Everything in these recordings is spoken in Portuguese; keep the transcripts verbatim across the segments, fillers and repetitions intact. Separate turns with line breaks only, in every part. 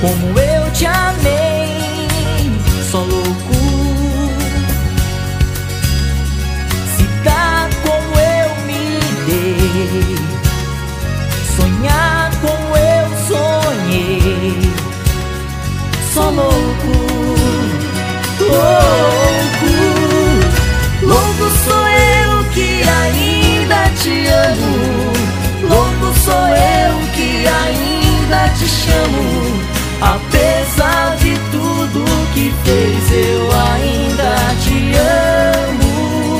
como eu te amei, só louco. Se dá como eu me dei, sonhar como eu sonhei, só louco, louco. Louco sou eu que ainda te amo, louco sou eu que ainda te chamo. Apesar de tudo que fez, eu ainda te amo,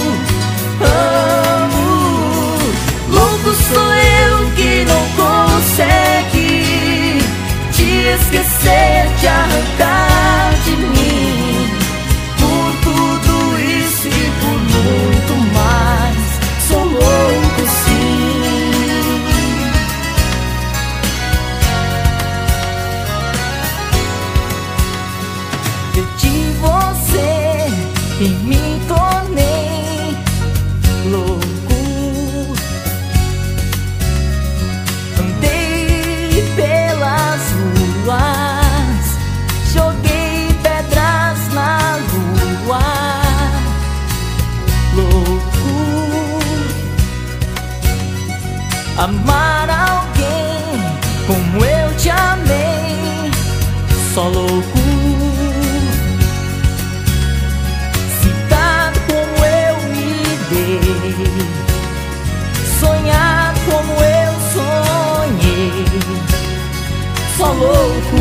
amo. Louco sou eu que não consegue te esquecer, te arrancar de mim. Por tudo isso e por muito mais, sou louco sim. Perdi você e me tornei louco. Andei pelas ruas, joguei pedras na lua, louco. Amar alguém como eu te amei, só louco. Se dar como eu me dei, sonhar como eu sonhei, só louco,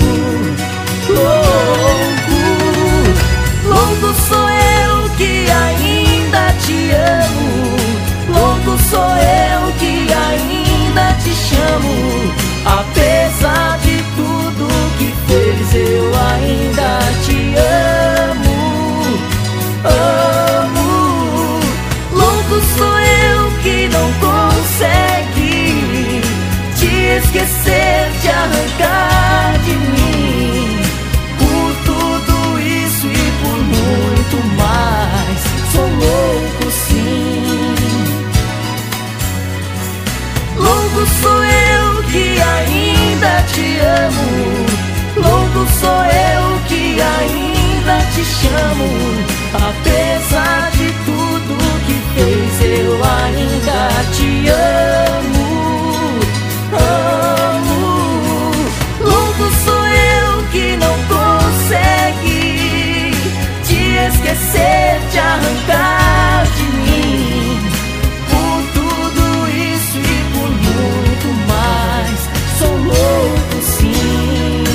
louco. Louco sou eu que ainda te amo, louco sou eu que ainda te chamo. Apesar de tudo que fez, eu ainda te amo, amo. Louco sou eu que não consegue te esquecer, te arrancar de mim. Por tudo isso e por muito mais, sou louco sim. Louco sou eu que ainda te amo, louco sou eu que ainda te chamo. Apesar de tudo que fez, eu ainda te amo, amo. Louco sou eu que não consegue te esquecer, te arrancar de mim. Por tudo isso e por muito mais, sou louco sim.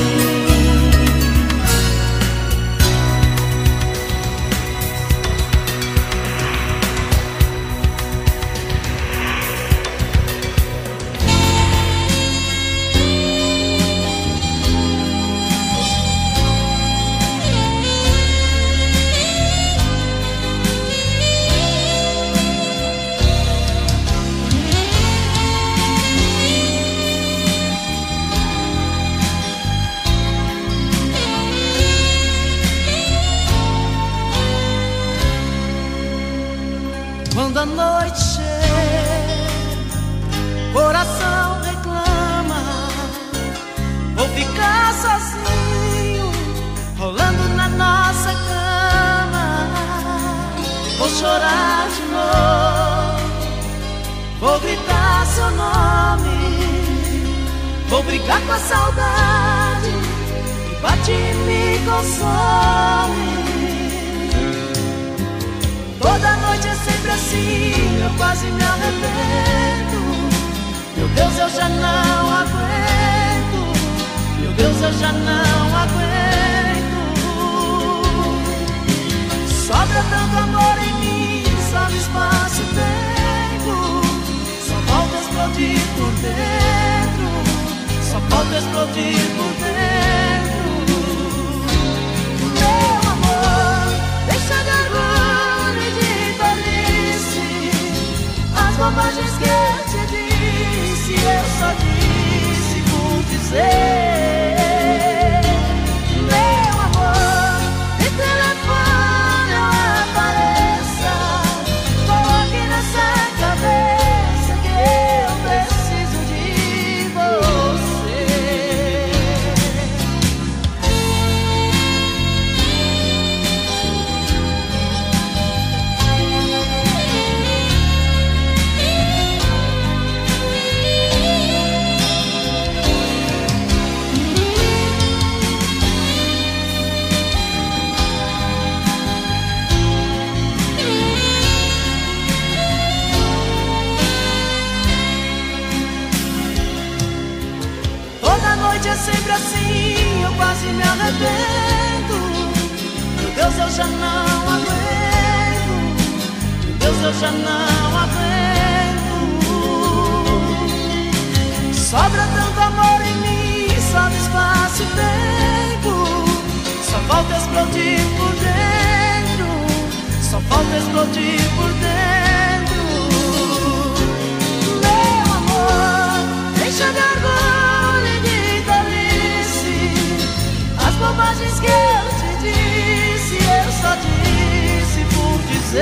Quando a noite chega, coração reclama, vou ficar sozinho, rolando na nossa cama. Vou chorar de novo, vou gritar seu nome, vou brigar com a saudade que bate e me consome. Toda noite é sempre assim, eu quase me arrependo. Meu Deus, eu já não aguento, meu Deus, eu já não aguento. Sobra tanto amor em mim, só no espaço e tempo. Só falta explodir por dentro, só falta explodir por dentro. Meu amor, deixa de orgulho e de tolice, as bobagens que eu te disse, eu só disse por dizer. Meu amor, me telefone ou apareça, coloque nessa cabeça que eu preciso de você. Toda noite é sempre assim, eu quase me arrependo. Meu Deus, eu já não aguento. Meu Deus, eu já não aguento. Sobra tanto amor em mim, só espaço e tempo. Só falta explodir por dentro. Só falta explodir por dentro. Meu amor, deixa de orgulho e de tolice. As bobagens que eu te disse, eu só disse por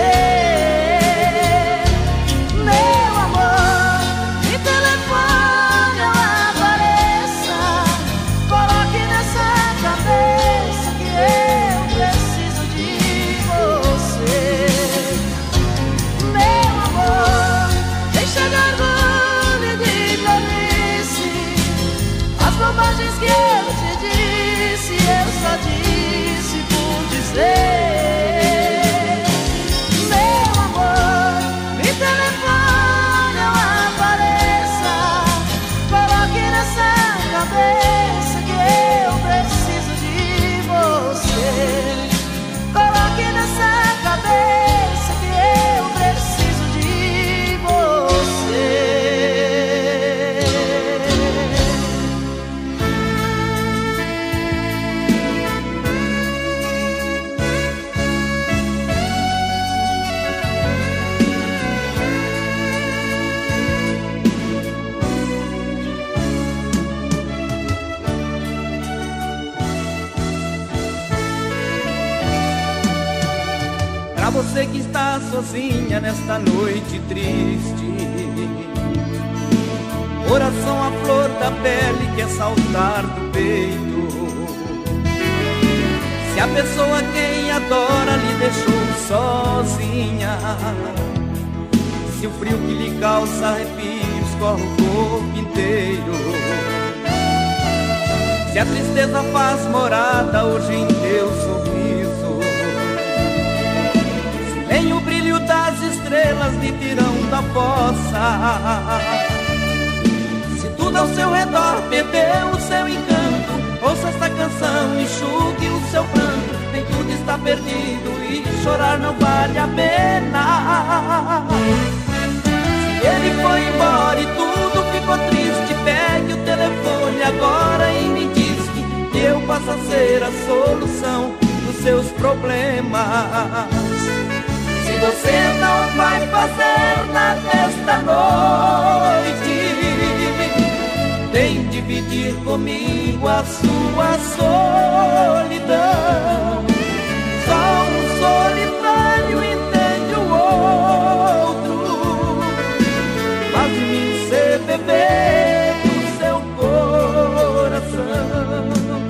dizer. Meu amor, me telefone ou apareça. Coloque nessa cabeça que eu preciso de você. Meu amor, deixa de orgulho e de tolice. As bobagens que eu te disse, eu só disse por dizer. Meu amor, me telefone ou apareça. Coloque nessa cabeça que eu preciso de você. Coloque nessa cabeça que eu preciso de você.
Pra você que está sozinha nesta noite triste, coração à flor da pele quer saltar do peito. Se a pessoa quem adora lhe deixou sozinha, se o frio que lhe causa arrepios corre o corpo inteiro, se a tristeza faz morada hoje em teu sorriso, se nem o brilho das estrelas lhe tiram da fossa, se tudo ao seu redor perdeu o seu encanto, ouça esta canção, enxugue o seu pranto, nem tudo está perdido e chorar não vale a pena. Se ele foi embora e tudo ficou triste, pegue o telefone agora e me diz que eu possa ser a solução dos seus problemas. Se você não vai fazer nada esta noite, vem dividir comigo a sua solidão. Só um solitário entende o outro, faz-me ser bebê do seu coração.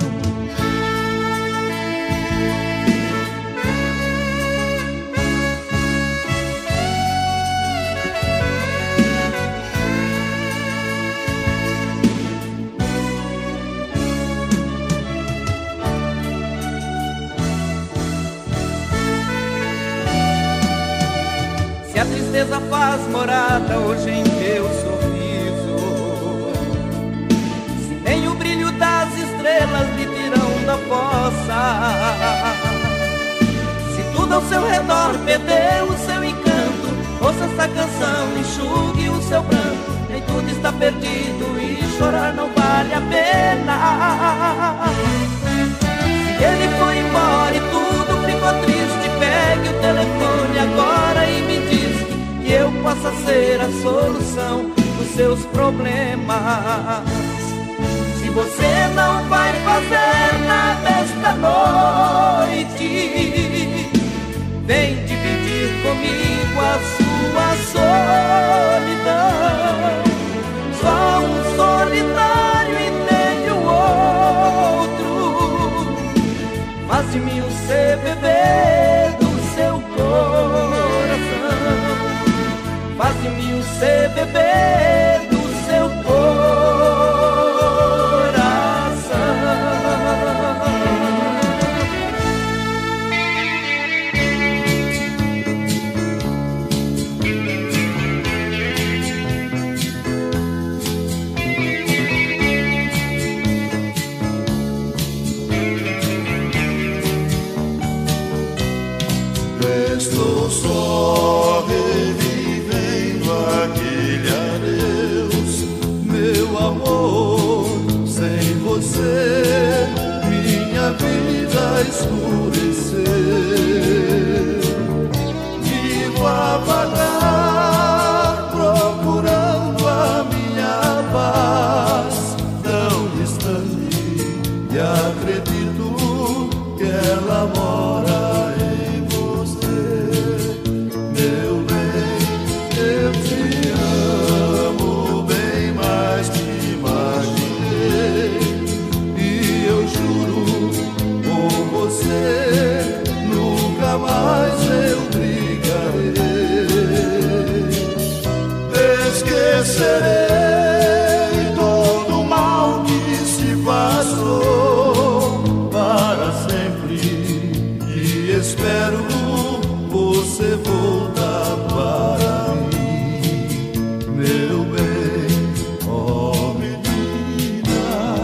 Se a tristeza faz morada hoje em teu sorriso, se nem o brilho das estrelas lhe tiram da fossa, se tudo ao seu redor perdeu o seu encanto, ouça essa canção, enxugue o seu pranto, nem tudo está perdido e chorar não vale a pena. Se ele foi embora e tudo ficou triste, pegue o telefone agora e me diz que eu possa ser a solução dos seus problemas. Se você não vai fazer nada esta noite, vem dividir comigo a sua solidão. Só um solitário entende o outro, mas de mim o ser bebê do seu coração, faz de mim o ser bebê do seu coração.
Estou só revivendo aquele adeus, meu amor. Sem você minha vida escureceu. Vivo a vagar procurando a minha paz tão distante, e acredito que ela mora em você. Meu bem, eu te amo bem mais que imaginei, e eu juro com você nunca mais eu brigarei. Esquecerei todo o mal que se passou para sempre, e espero você voltar para mim, meu bem. Oh menina,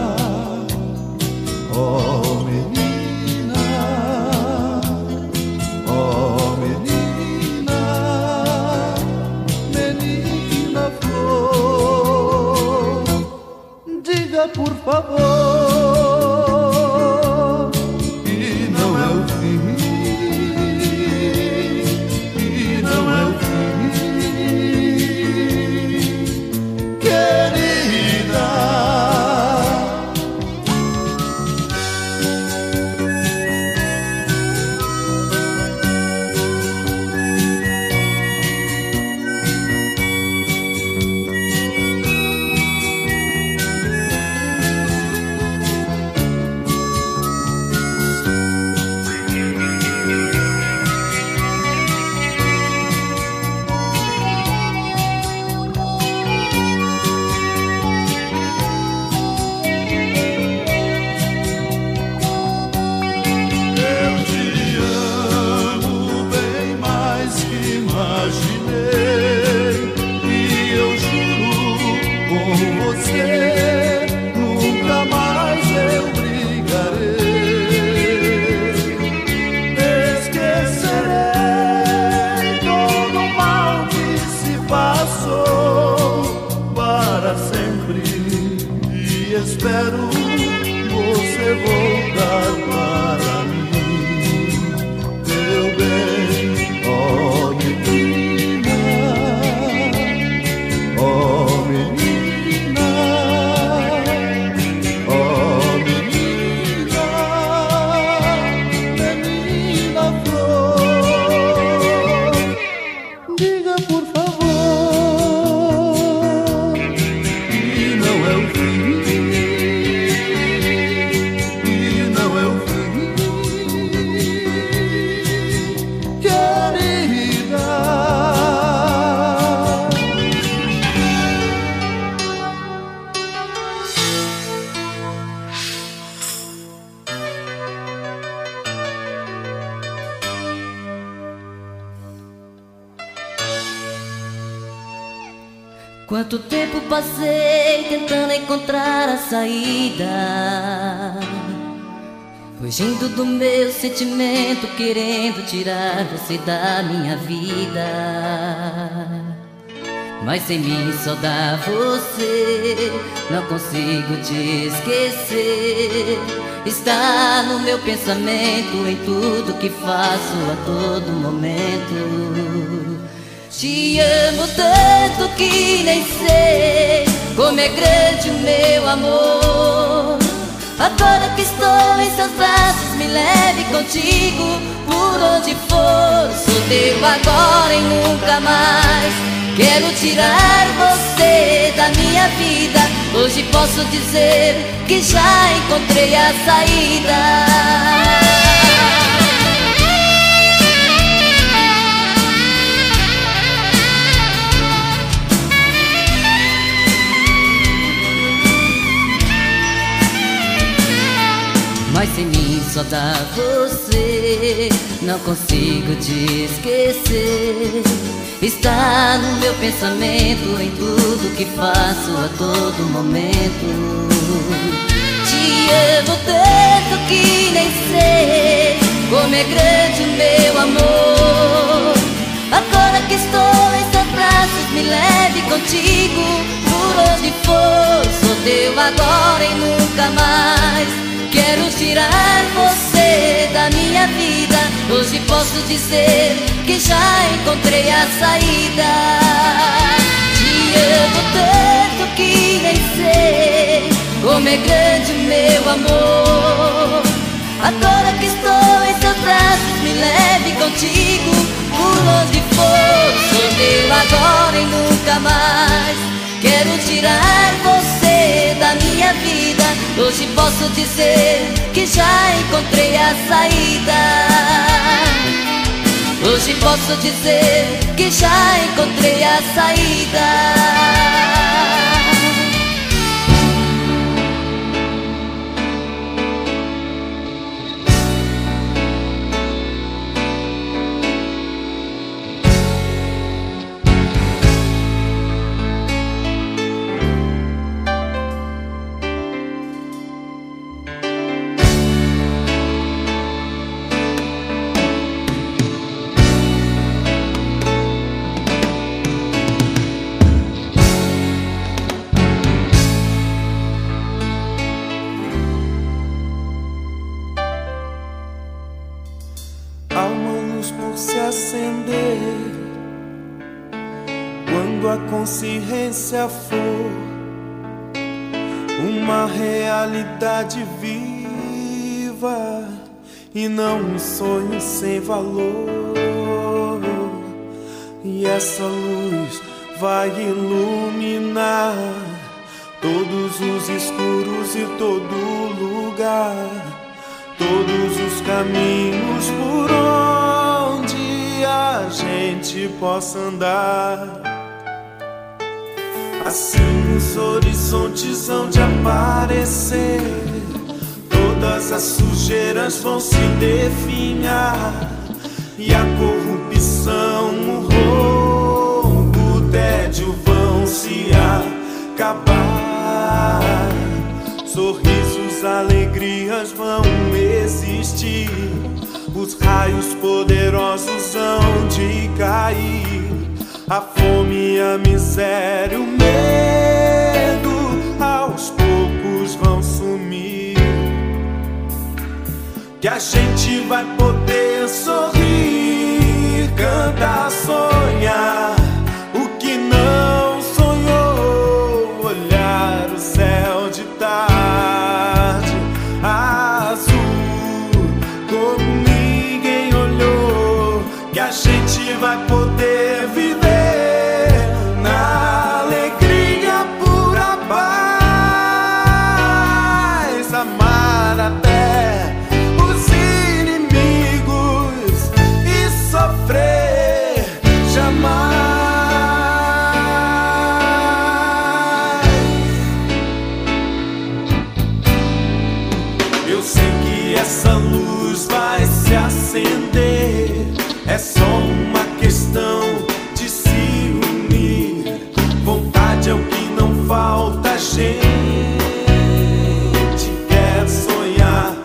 oh menina, oh menina, menina flor, diga por favor. Espero você voltar para mim, meu bem. Oh menina, oh menina, oh menina, menina flor, diga por favor que não é o fim.
Quanto tempo passei tentando encontrar a saída, fugindo do meu sentimento, querendo tirar você da minha vida. Mas sem mim só dá você, não consigo te esquecer. Está no meu pensamento, em tudo que faço a todo momento. Te amo tanto que nem sei como é grande o meu amor. Agora que estou em seus braços, me leve contigo por onde for. Sou teu agora e nunca mais. Quero tirar você da minha vida. Hoje posso dizer que já encontrei a saída. Mas sem mim só dá você, não consigo te esquecer. Está no meu pensamento, em tudo que faço a todo momento. Te amo tanto que nem sei como é grande o meu amor. contigo, por onde for. Sou teu agora e nunca mais. Quero tirar você da minha vida. Hoje posso dizer que já encontrei a saída. Te amo tanto que nem sei como é grande o meu amor. Agora que estou em seus braços, me leve contigo, por onde for. Sou teu agora e nunca mais. Quero tirar você da minha vida. Hoje posso dizer que já encontrei a saída. Hoje posso dizer que já encontrei a saída.
Quando a consciência for uma realidade viva e não um sonho sem valor, e essa luz vai iluminar todos os escuros e todo lugar, todos os caminhos por onde a gente possa andar. Assim os horizontes hão de aparecer, todas as sujeiras vão se definhar, e a corrupção, o roubo, o tédio vão se acabar. Sorrisos, alegrias vão existir, os raios poderosos hão de cair. A fome, a miséria, o medo aos poucos vão sumir, que a gente vai poder sorrir, cantar, sonhar o que não sonhou, olhar o céu de tarde azul como ninguém olhou, que a gente vai poder viver na alegria pura paz, amar até os inimigos e sofrer jamais. Eu sei que essa luz vai se acender, é só uma questão de se unir. Vontade é o que não falta, a gente quer sonhar,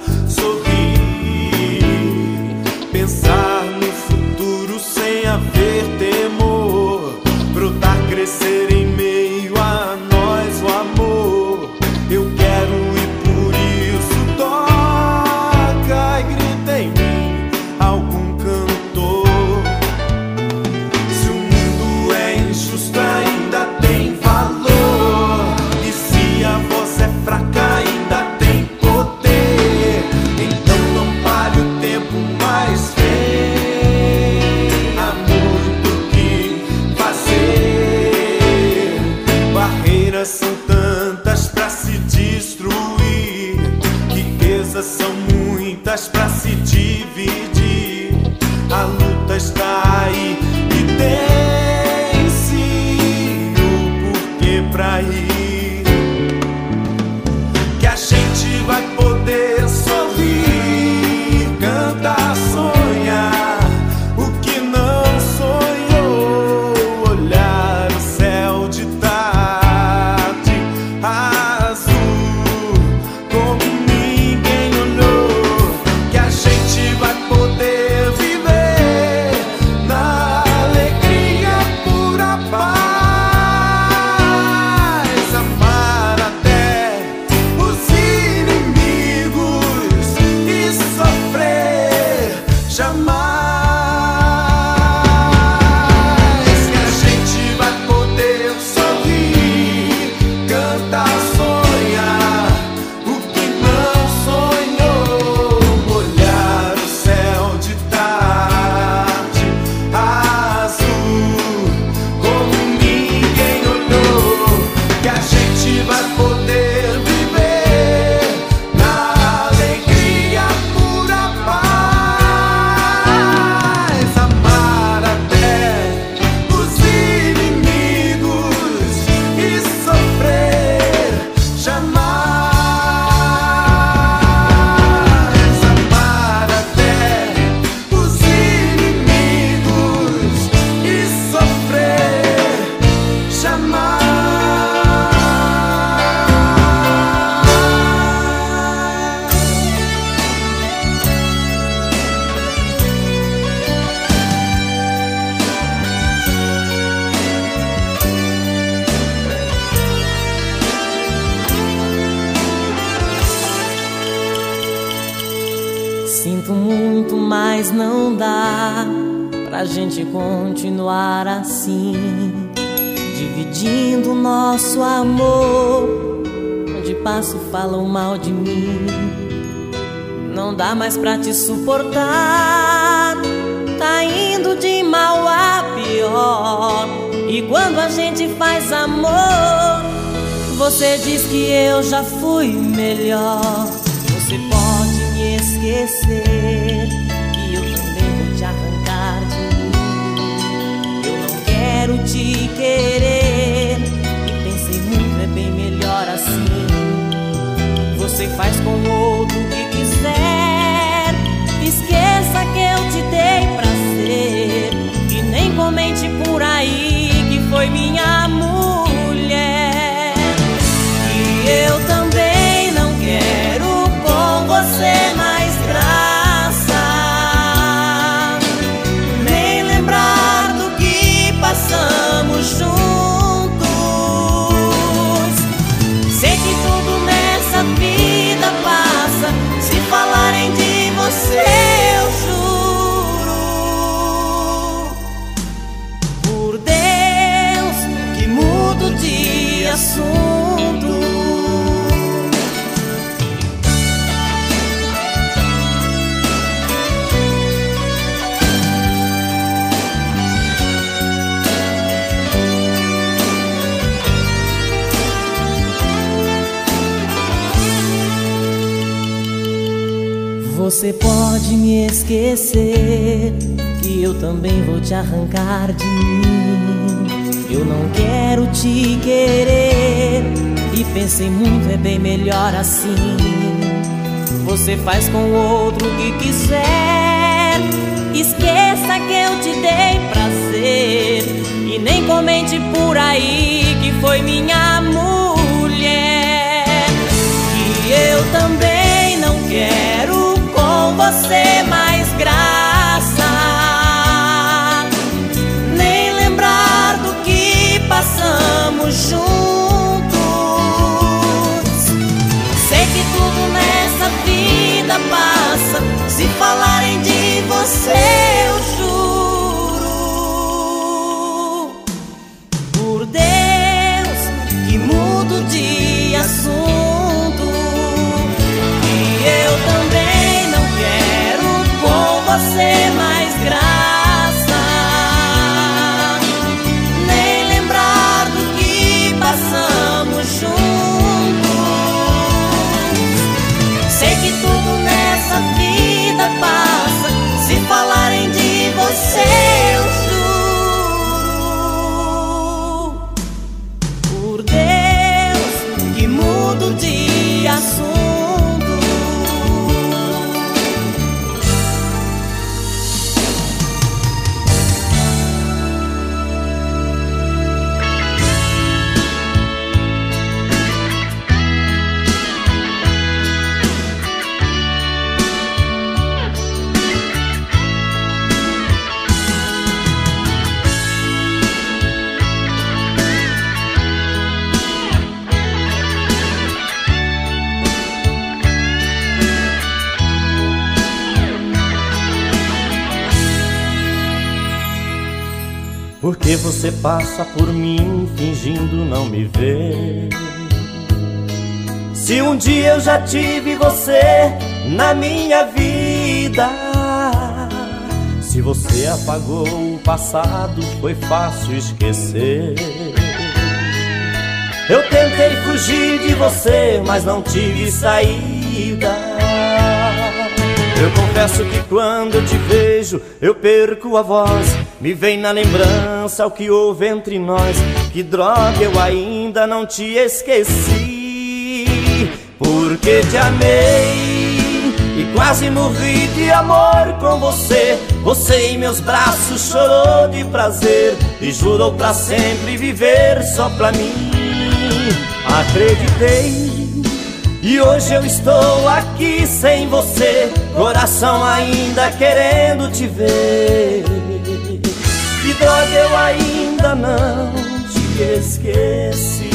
sorrir, pensar no futuro sem haver temor, brotar, crescer em meio a nós o amor. Eu quero e por isso toca e grita em mim algum cantor. Se o mundo é injusto, ainda tem valor, e se a voz é fraca, ainda tem poder. Então não pare o tempo, mas vem, há muito o que fazer. Barreiras são tantas pra se destruir, riquezas são muitas pra se dividir. A luta está aí e tem sim o porquê pra ir, que a gente vai poder sorrir, cantar, sonhar o que não sonhou, olhar o céu de tarde azul como ninguém olhou, que a gente vai poder viver na alegria pura paz.
Sinto muito, mas não dá pra gente continuar assim, dividindo nosso amor. Onde passo falam mal de mim. Não dá mais pra te suportar, tá indo de mal a pior. E quando a gente faz amor, você diz que eu já fui melhor. Você pode me esquecer, que eu também vou te arrancar de mim. Eu não quero te querer, e pensei muito, é bem melhor assim. Você faz com outro o que quiser, esqueça que eu te dei prazer. E nem comente por aí que foi minha mulher. E eu também não quero com você mais graça, nem lembrar do que passamos juntos. Sei que tudo nessa vida passa, se falarem de você eu juro por Deus que mudo de assunto. Você pode me esquecer, que eu também vou te arrancar de mim. Eu não quero te querer, e pensei muito, é bem melhor assim. Você faz com outro o que quiser, esqueça que eu te dei prazer. E nem comente por aí que foi minha mulher. Que eu também não quero com você mais graça, nem lembrar do que passamos juntos. Sei que tudo nessa vida passa, se falarem de você eu juro por Deus que mudo de assunto. E eu também não quero com você mais graça, nem lembrar do que passamos juntos. Sei que tudo nessa vida passa, se falarem de você eu juro por Deus que mudo de assunto.
Por que você passa por mim fingindo não me ver? Se um dia eu já tive você na minha vida. Se você apagou o passado, foi fácil esquecer. Eu tentei fugir de você, mas não tive saída. Eu confesso que quando eu te vejo, eu perco a voz. Me vem na lembrança o que houve entre nós. Que droga, eu ainda não te esqueci. Porque te amei e quase morri de amor com você. Você em meus braços chorou de prazer e jurou pra sempre viver só pra mim. Acreditei e hoje eu estou aqui sem você, coração ainda querendo te ver. Que droga, eu ainda não te esqueci.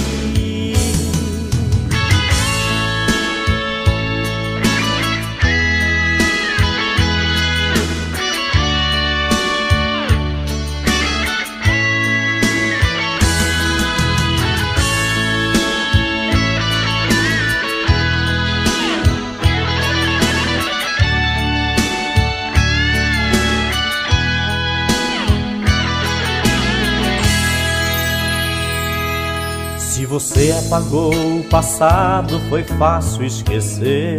você apagou o passado, foi fácil esquecer.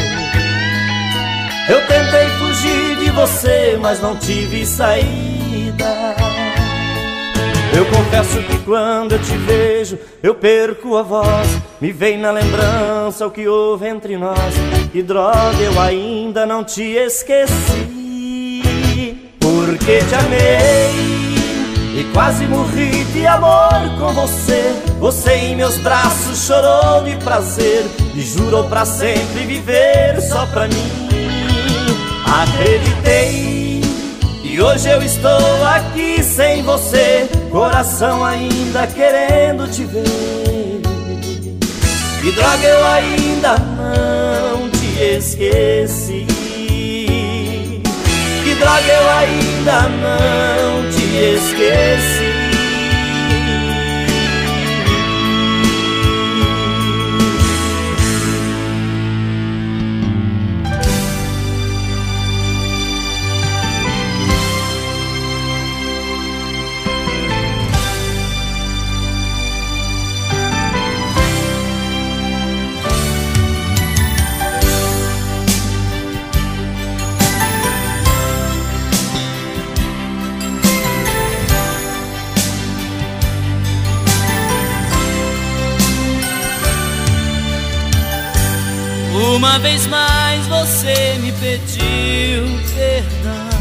Eu tentei fugir de você, mas não tive saída. Eu confesso que quando eu te vejo, eu perco a voz. Me vem na lembrança o que houve entre nós. Que droga, eu ainda não te esqueci. Porque te amei e quase morri de amor com você. Você em meus braços chorou de prazer e jurou pra sempre viver só pra mim. Acreditei e hoje eu estou aqui sem você, coração ainda querendo te ver. Que droga, eu ainda não te esqueci. Que droga, eu ainda não te esqueci.
Uma vez mais você me pediu perdão,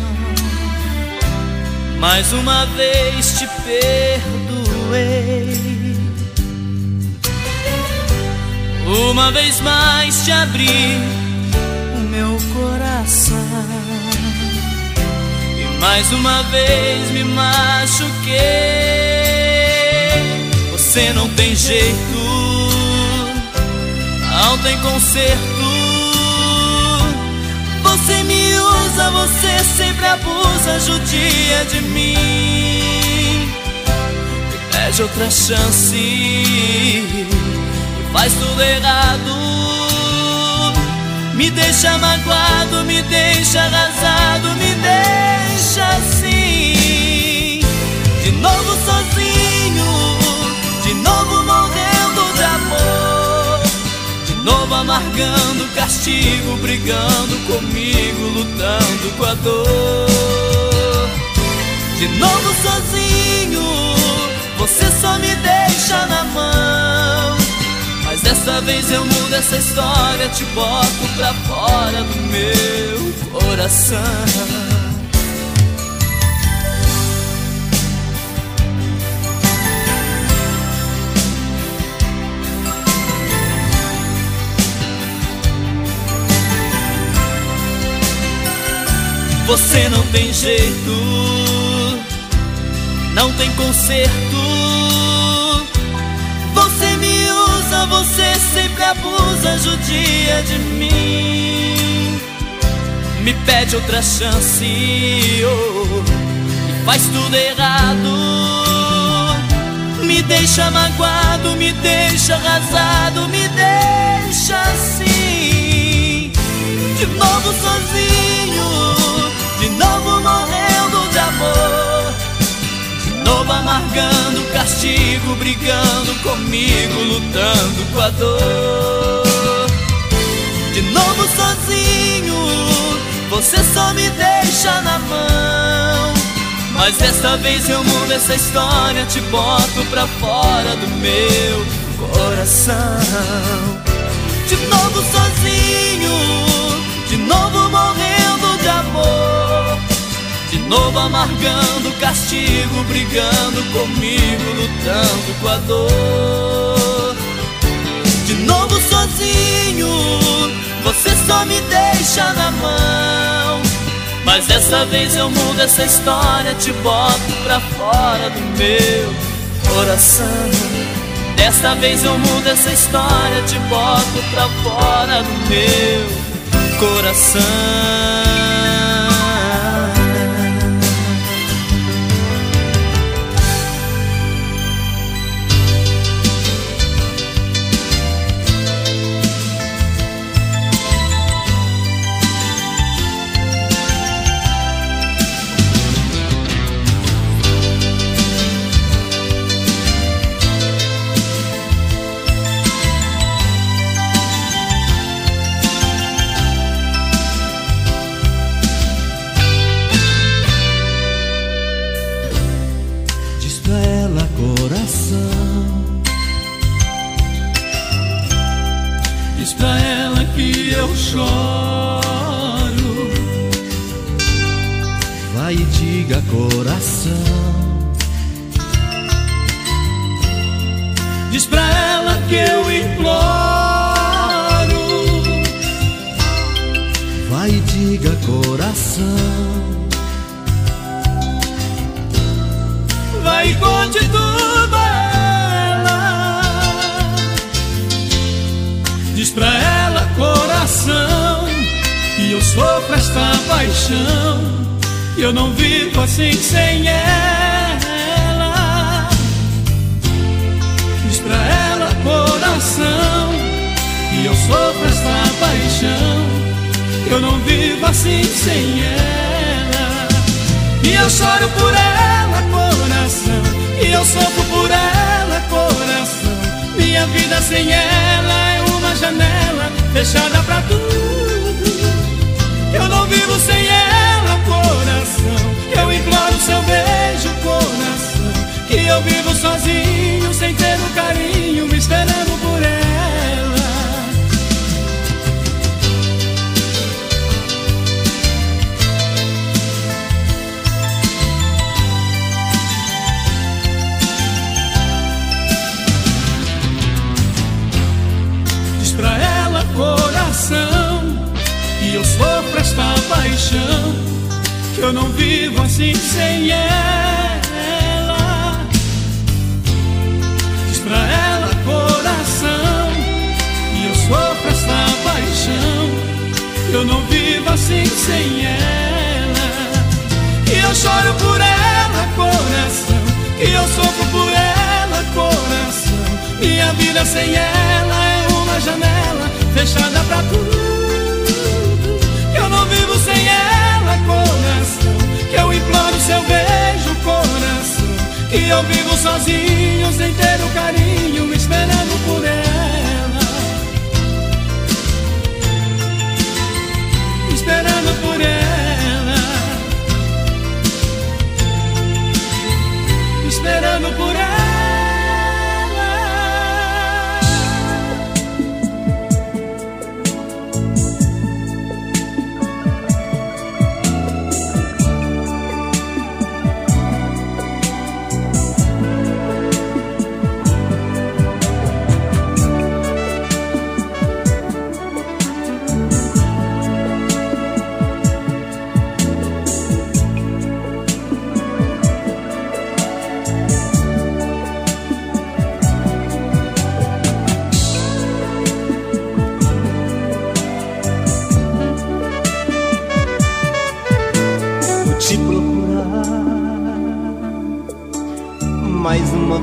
mais uma vez te perdoei. Uma vez mais te abri o meu coração e mais uma vez me machuquei. Você não tem jeito, não tem conserto. Você me usa, você sempre abusa, judia de mim. Me pede outra chance e faz tudo errado. Me deixa magoado, me deixa arrasado, me deixa assim. De novo sozinho, de novo morrendo de amor. De novo amargando castigo, brigando comigo, lutando com a dor. De novo sozinho, você só me deixa na mão. Mas dessa vez eu mudo essa história, te boto pra fora do meu coração. Você não tem jeito, não tem conserto. Você me usa, você sempre abusa, judia de mim. Me pede outra chance, oh, e faz tudo errado. Me deixa magoado, me deixa arrasado, me deixa assim. De novo sozinho, de novo morrendo de amor. De novo amargando castigo, brigando comigo, lutando com a dor. De novo sozinho, você só me deixa na mão. Mas dessa vez eu mudo essa história, te boto pra fora do meu coração. De novo sozinho, de novo morrendo de amor. De novo amargando castigo, brigando comigo, lutando com a dor. De novo sozinho, você só me deixa na mão. Mas dessa vez eu mudo essa história, te boto pra fora do meu coração. Dessa vez eu mudo essa história, te boto pra fora do meu coração. choro. Vai e diga, coração, diz pra ela que eu imploro. Vai e diga, coração, vai e conte tudo a ela. Diz pra ela, coração, que eu sofro esta paixão, que eu não vivo assim sem ela. Diz pra ela, coração, que eu sofro esta paixão, que eu não vivo assim sem ela. E eu choro por ela, coração, e eu sofro por ela, coração. Minha vida sem ela é uma janela fechada pra tudo. Eu não vivo sem ela, coração, que eu imploro seu beijo, coração. Que eu vivo sozinho, sem ter um carinho, me esperando por ela. Diz pra ela, coração, que eu sofro esta paixão, que eu não vivo assim sem ela. Diz pra ela, coração, que eu sofro esta paixão, que eu não vivo assim sem ela. Que eu choro por ela, coração, que eu sofro por ela, coração. Minha vida sem ela é uma janela fechada pra tudo. Que eu não vivo sem ela, coração, que eu imploro seu beijo, coração. Que eu vivo sozinho, sem ter o carinho, me esperando por ela. Me esperando por ela. Me esperando por ela.
Te procurar mais uma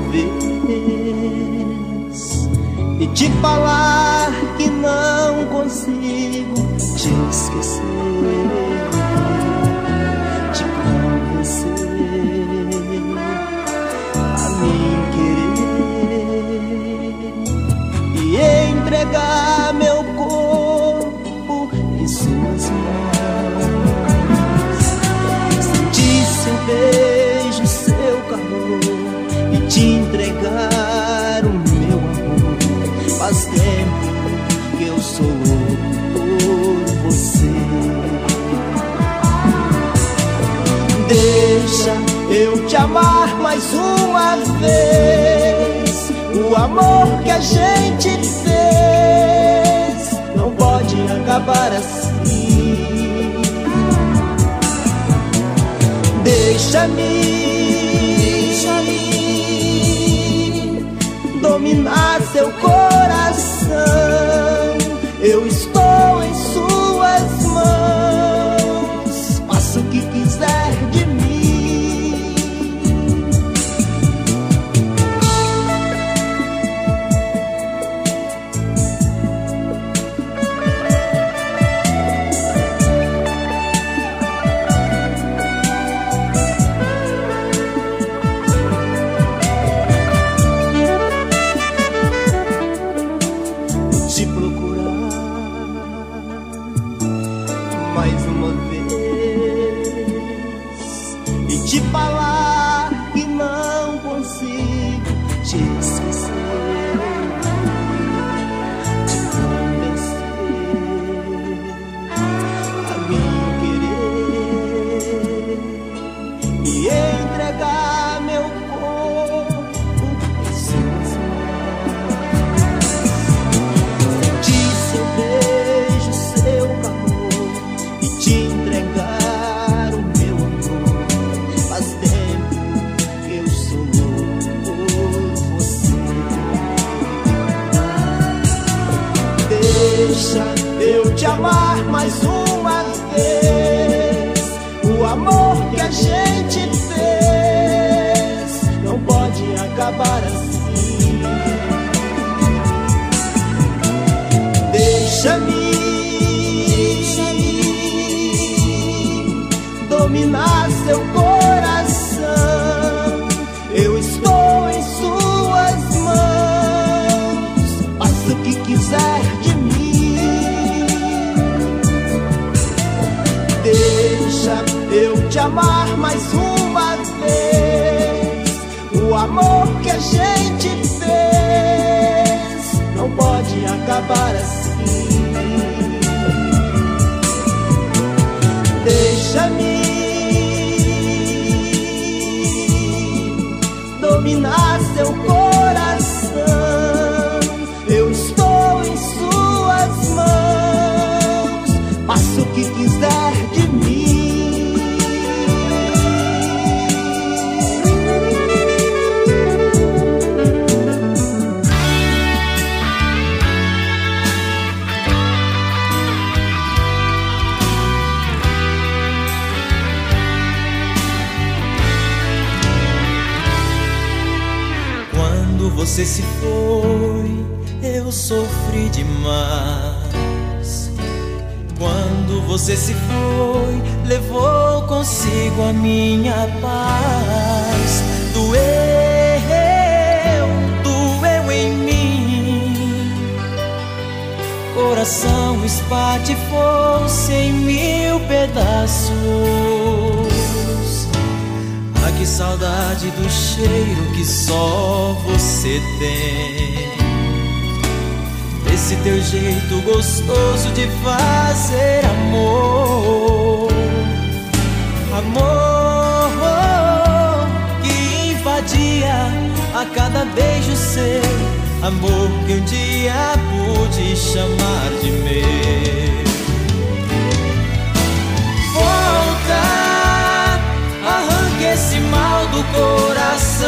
vez e te falar que não consigo te esquecer, te convencer a me querer e entregar meu corpo em suas mãos. Seu beijo, seu calor e te entregar o meu amor. Faz tempo que eu sou louco por você. Deixa eu te amar mais uma vez. O amor que a gente fez não pode acabar assim. Deixa-me, deixa-me dominar seu coração. Eu estou em suas mãos. Faça o que quiser de mim. Te procurar mais uma vez e te falar que não consigo te esquecer, te convencer Deixa-me dominar seu coração. Eu estou em suas mãos. Faça o que quiser de mim. Deixa eu te amar mais uma vez. O amor que a gente fez não pode acabar assim. Deixa-me dominar seu coração. Eu estou em suas mãos. Faça o que quiser de mim.
Você se foi, eu sofri demais. Quando você se foi, levou consigo a minha paz. Doeu, doeu em mim. Coração espatifou-se em mil pedaços. Ah, que saudade do cheiro que só você tem. Esse teu jeito gostoso de fazer amor. Amor que invadia a cada beijo seu. Amor que um dia pude chamar de meu. Volta, arranque esse mal do coração.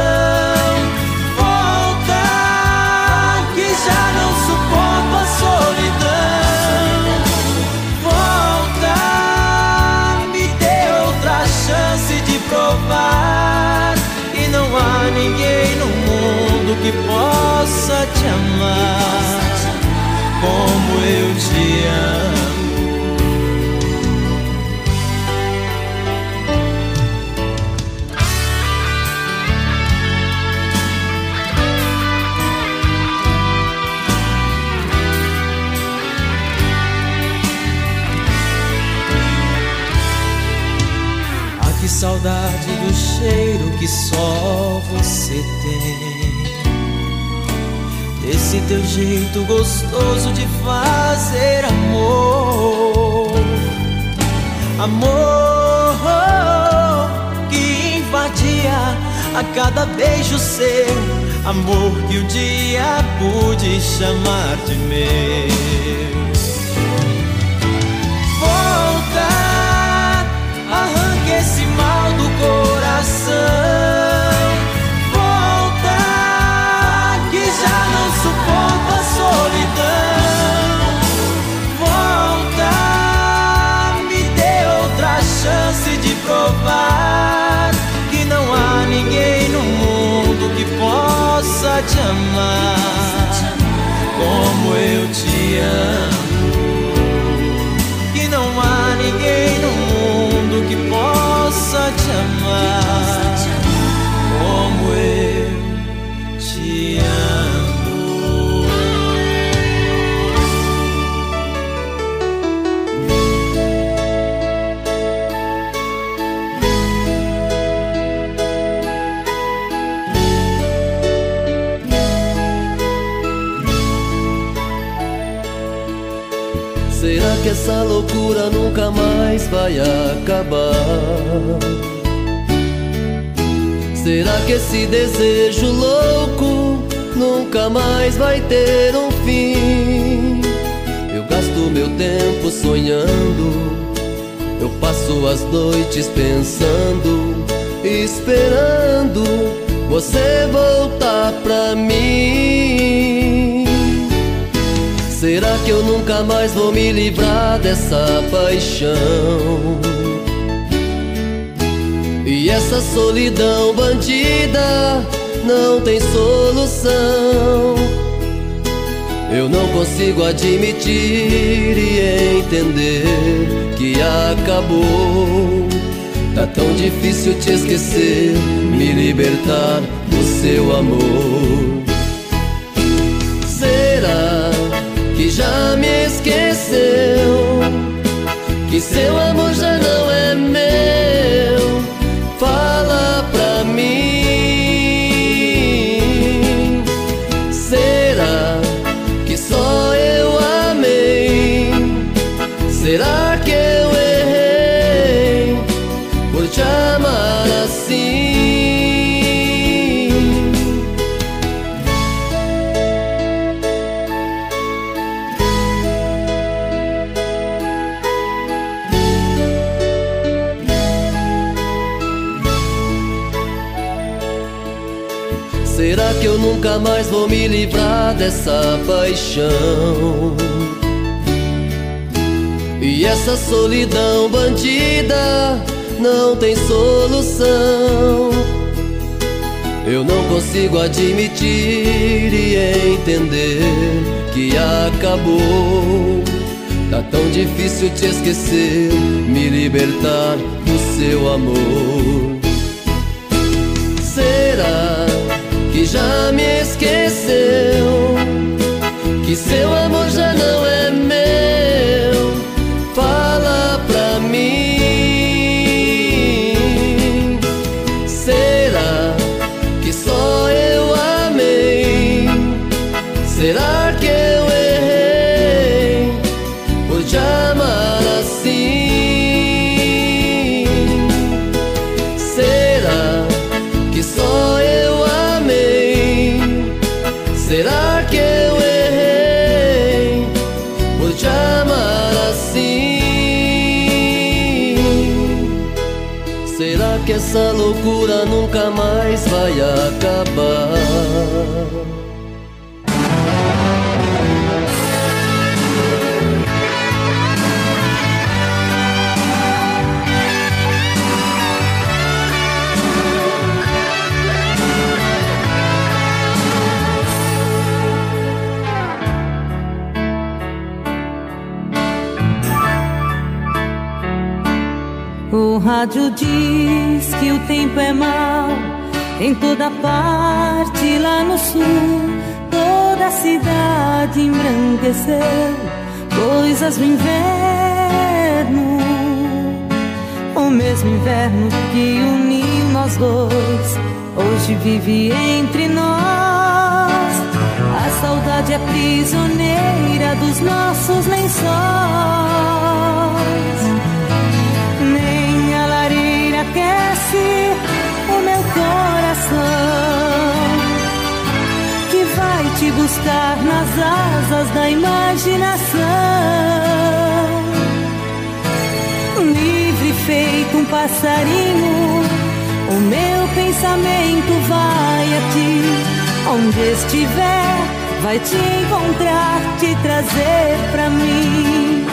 Volta, que já não suporto a solidão. Volta, me dê outra chance de provar que não há ninguém no mundo que possa te amar como eu te amo. Que saudade do cheiro que só você tem. Desse teu jeito gostoso de fazer amor. Amor que invadia a cada beijo seu. Amor que um dia pude chamar de meu. Volta, arranque esse mal do coração. Volta, que já não suporto a solidão. Volta, me dê outra chance de provar que não há ninguém no mundo que possa te amar como eu te amo. Que não há ninguém no mundo que possa te amar como eu te amo.
Será que essa loucura nunca mais vai acabar? Será que esse desejo louco nunca mais vai ter um fim? Eu gasto meu tempo sonhando, eu passo as noites pensando, esperando você voltar pra mim. Será que eu nunca mais vou me livrar dessa paixão? E essa solidão bandida não tem solução. Eu não consigo admitir e entender que acabou. Tá tão difícil te esquecer, me libertar do seu amor. Será que já me esqueceu? Que seu amor já não é meu? Fala pra mim. Será que só eu amei? Será que eu errei por te amar assim? Será que eu nunca mais vou me livrar dessa paixão? E essa solidão bandida não tem solução. Eu não consigo admitir e entender que acabou. Tá tão difícil te esquecer, me libertar do seu amor. Será que já me esqueceu? Que seu amor já não é meu? Fala pra mim. Será que só eu amei? Será que eu errei por te amar assim? Será que só eu amei? Será que eu errei por te amar assim? Será que essa loucura nunca mais vai acabar?
O rádio diz que o tempo é mau em toda parte lá no sul. Toda a cidade embranqueceu, coisas do inverno. O mesmo inverno que uniu nós dois, hoje vive entre nós. A saudade é prisioneira dos nossos lençóis. Nem a lareira aquece o meu coração, que vai te buscar nas asas da imaginação. Livre feito um passarinho, o meu pensamento vai a ti. Onde estiver, vai te encontrar, te trazer pra mim.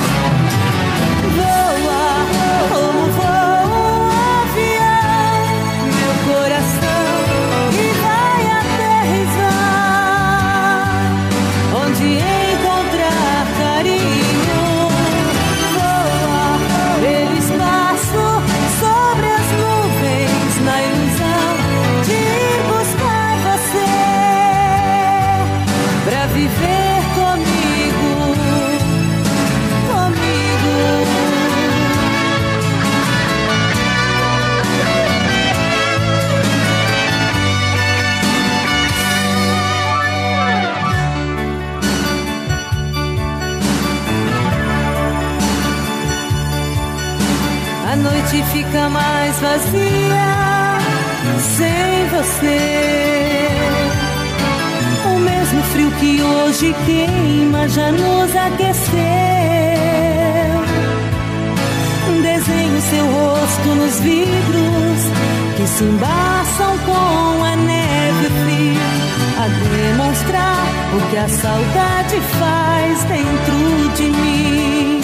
Voa como voa um avião, meu coração, e vai aterrissar onde encontrar carinho. Voa pelo espaço, sobre as nuvens, na ilusão de ir buscar você, pra viver comigo, comigo. A noite fica mais vazia sem você. O mesmo frio que hoje queima já nos aqueceu. Desenho seu rosto nos vidros que se embaçam com a neve fria, a demonstrar o que a saudade faz dentro de mim.